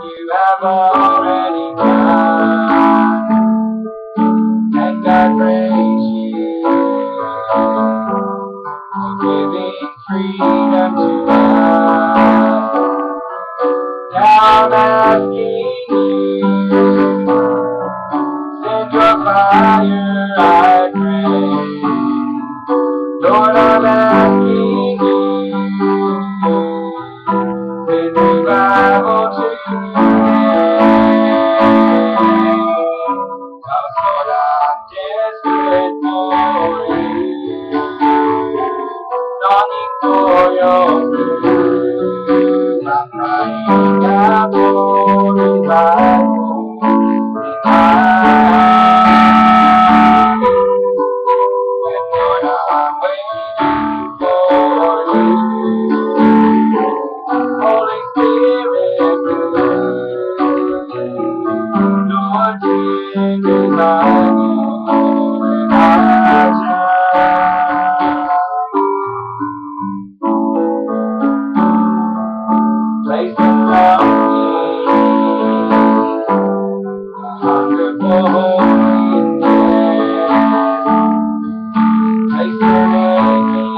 you have already done. And God praise you for giving freedom to us. Now I'm asking you, send your fire, I pray. Lord, I'm asking you, send revival today. Cause Lord, I'm desperate for you, longing for your move. I'm crying out for revival in my life. And Lord, I'm waiting for you. Holy Spirit, Lord, send revival in our time. Place around me a hunger for holiness. Place your name in,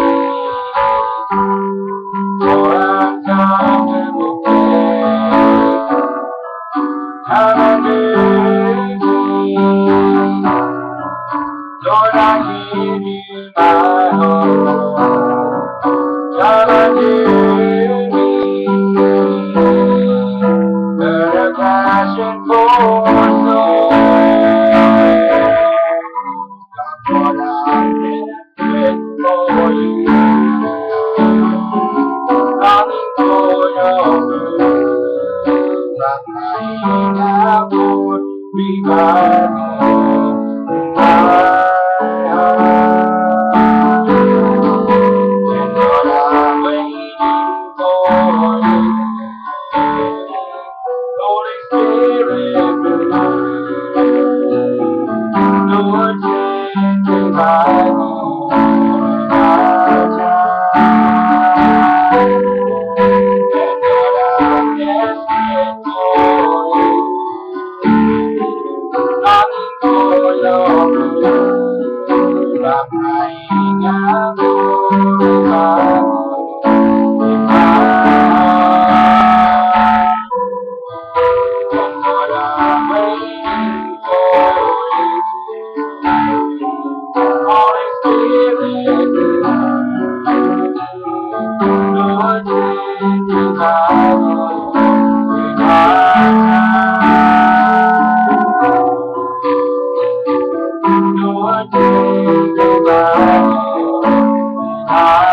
for uncomfortable place. Come and do me, Lord, I give you my heart. Come and do me, burn a passion for souls. Lord, I'm desperate for you, longing for your move. I'm crying out for revival in my heart. And Lord, I'm waiting for you. Holy Spirit, Lord, send revival in our time. And Lord, I'm desperate for you, longing for your move. I'm crying out for revival in my heart. And Lord, I'm waiting for you. Holy Spirit, Lord, send revival in our time. Lord, send revival in our